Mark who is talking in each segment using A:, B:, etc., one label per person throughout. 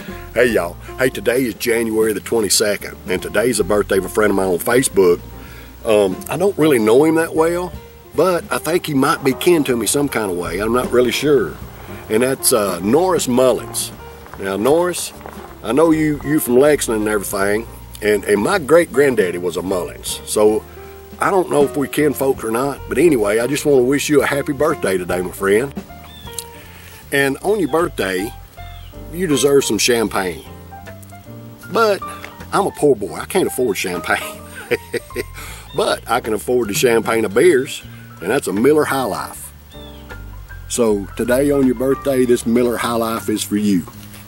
A: Hey y'all, hey, today is January the 22nd, and today's the birthday of a friend of mine on Facebook. I don't really know him that well, but I think he might be kin to me some kind of way. I'm not really sure. And that's Norris Mullins. Now Norris, I know you from Lexington and everything, and my great-granddaddy was a Mullins. So I don't know if we kin folks or not, but anyway, I just want to wish you a happy birthday today, my friend. And on your birthday, you deserve some champagne. But I'm a poor boy, I can't afford champagne. But I can afford the champagne of beers, and that's a Miller High Life. So today on your birthday, this Miller High Life is for you.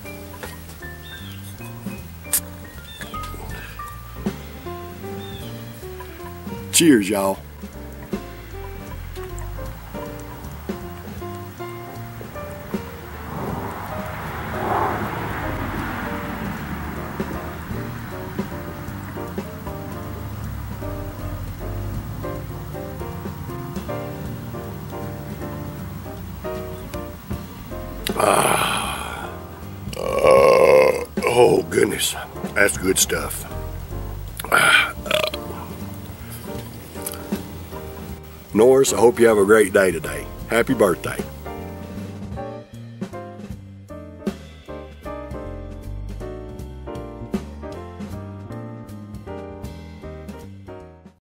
A: Cheers, y'all. Oh goodness, that's good stuff. Norris, I hope you have a great day today. Happy birthday.